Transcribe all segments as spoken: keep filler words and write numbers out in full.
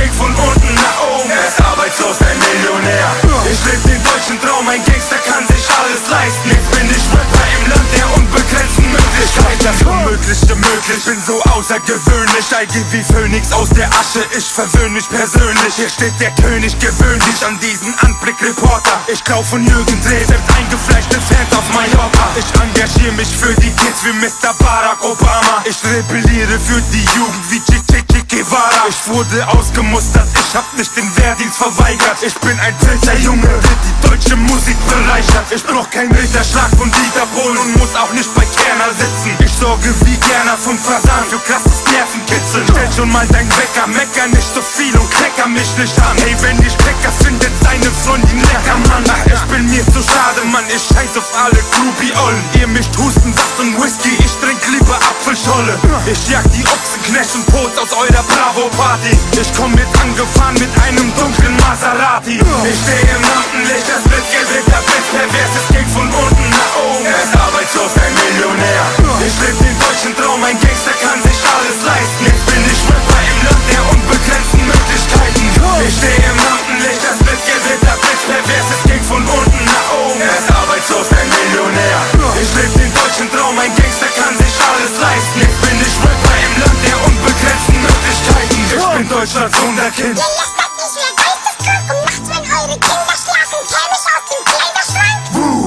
ging von unten nach oben. Er ist arbeitslos, ein Millionär. Ich lebe den deutschen Traum, ein Gangster kann sich alles leisten. Jetzt bin ich Rapper im Land der unbegrenzten Möglichkeiten. Das Unmögliche möglich, bin so außergewöhnlich. Steige wie Phönix aus der Asche, ich verwöhne mich persönlich. Hier steht der König, gewöhn dich an diesen Anblick, Reporter. Ich glaub von Jürgen Dreh, selbst eingefleischte Fans auf Mallorca. Ich engagiere mich für die Kids wie Mister Barack Obama. Ich rebelliere für die Jugend wie Che Che Che Guevara. Ich wurde ausgemustert, ich hab nicht den Wehrdienst verweigert. Ich bin ein wilder Junge, der die deutsche Musik bereichert. Ich brauch keinen Ritterschlag von Dieter Bohlen und muss auch nicht bei Kerner sitzen. Ich sorge wie Gerner von Fasan für krasses Nervenkitzeln. Stell schon mal dein Wecker, mecker nicht so viel und klecker mich nicht an. Hey, wenn ich Klecker findet deine Freundin lecker, Mann. Ach, ich bin mir zu schade, Mann, ich scheiß auf alle Groupie-Ollen. Ihr mischt Hustensaft und Whisky, ich trink lieber Apfelscholle. Ich jag die Ochsen, Knecht und Pot aus eurer Bravo-Party. Ich komm mit angefahren mit einem dunklen Maserati. Ich steh im Lampenlicht, das Blitzgewitter, blitzperverses ging von unten nach oben. Er ist arbeitslos, ein Millionär. Ich leb den deutschen Traum, ein Gangster kann sich alles leisten. Jetzt bin ich Rapper im Land der unbegrenzten Möglichkeiten. Ich steh im Lampenlicht, das Blitzgewitter, blitzperverses ging von unten nach oben. Er ist arbeitslos, ein Millionär. Ich leb den deutschen Traum, ein Gangster kann sich alles leisten. Jetzt bin ich Rapper im Land der unbegrenzten Möglichkeiten. Ich bin Deutschlands Wunderkind. Ihr lästert nicht mehr geisteskrank und nachts, wenn eure Kinder schlafen, käm ich aus dem Kleiderschrank.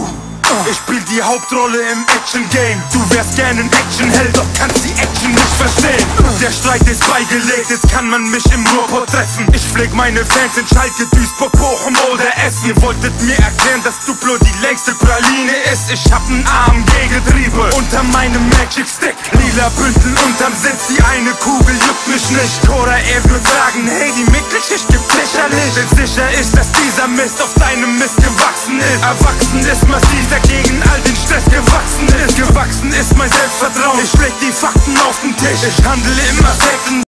Ich spiel die Hauptrolle im Action-Game. Du wärst gern ein Actionheld, doch kannst die Action nicht verstehen. Der Streit ist beigelegt, jetzt kann man mich im Ruhrpott treffen. Ich pfleg meine Fans in Schalke, Duisburg, Bochum oder Essen. Ihr wolltet mir erklären, dass Duplo die längste Praline ist. Ich hab ein A M G-Getriebe unter meinem Magic Stick. Lila Bündel unterm Sitz, die eine Kugel juckt mich nicht. Cora, er wird sagen, hey, die Mittelschicht gibt sicherlich. Denn sicher ist, dass dieser Mist auf deinem Mist gewachsen ist. Erwachsen ist massiv dagegen all den Stress gewachsen ist. Gewachsen ist mein Selbstvertrauen. Ich leg die Fakten auf den Tisch. Ich handle immer selten